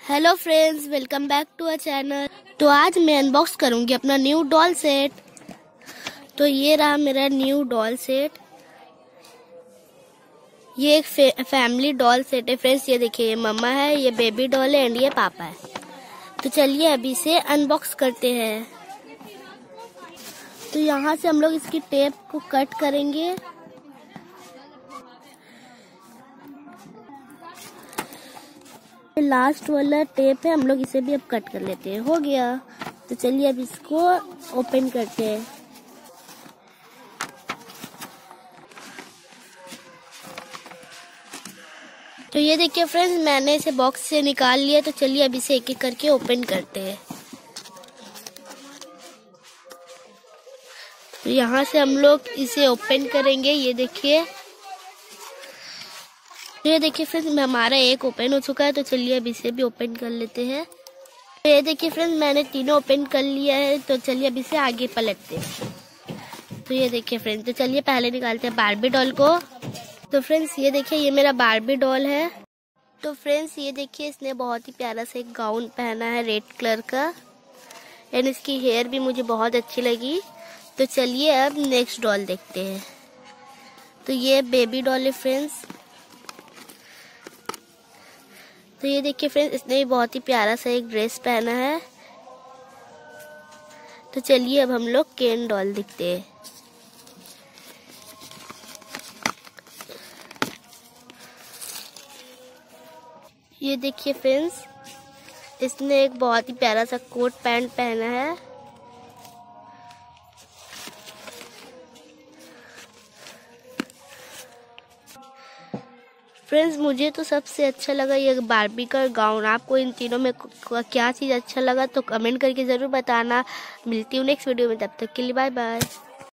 Hello friends, welcome back to a channel. तो आज मैं अनबॉक्स करूंगी अपना न्यू डॉल सेट। तो ये रहा मेरा न्यू डॉल सेट। ये एक फैमिली डॉल सेट है फ्रेंड्स। ये देखिए, ये मम्मा है, ये बेबी डॉल है एंड ये पापा है। तो चलिए अभी इसे अनबॉक्स करते हैं। तो यहाँ से हम लोग इसकी टेप को कट करेंगे। लास्ट वाला टेप है, हम लोग इसे भी अब कट कर लेते हैं। हो गया। तो चलिए अब इसको ओपन करते हैं। तो ये देखिए फ्रेंड्स, मैंने इसे बॉक्स से निकाल लिया। तो चलिए अब इसे एक एक करके ओपन करते हैं। तो यहाँ से हम लोग इसे ओपन करेंगे। ये देखिए फ्रेंड्स, हमारा एक ओपन हो चुका है। तो चलिए अब इसे भी ओपन कर लेते हैं। तो ये देखिए फ्रेंड्स, मैंने तीनों ओपन कर लिया है। तो चलिए अब इसे आगे पलटते हैं। तो ये देखिए फ्रेंड्स, तो चलिए पहले निकालते हैं बारबी डॉल को। तो फ्रेंड्स ये देखिए, ये मेरा बारबी डॉल है। तो फ्रेंड्स ये देखिए, इसने बहुत ही प्यारा सा एक गाउन पहना है रेड कलर का एंड इसकी हेयर भी मुझे बहुत अच्छी लगी। तो चलिए अब नेक्स्ट डॉल देखते हैं। तो ये बेबी डॉल है फ्रेंड्स। तो ये देखिए फ्रेंड्स, इसने भी बहुत ही प्यारा सा एक ड्रेस पहना है। तो चलिए अब हम लोग केन डॉल देखते हैं। ये देखिए फ्रेंड्स, इसने एक बहुत ही प्यारा सा कोट पैंट पहना है। फ्रेंड्स मुझे तो सबसे अच्छा लगा ये बारबी का गाउन। आपको इन तीनों में क्या चीज़ अच्छा लगा तो कमेंट करके ज़रूर बताना। मिलती हूँ नेक्स्ट वीडियो में, तब तक के लिए बाय बाय।